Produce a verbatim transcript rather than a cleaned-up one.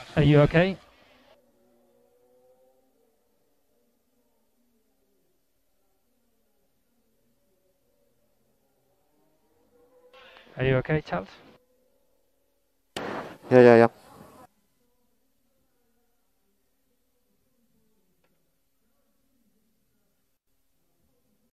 Are you okay? Are you okay, Charles? Yeah, yeah, yeah.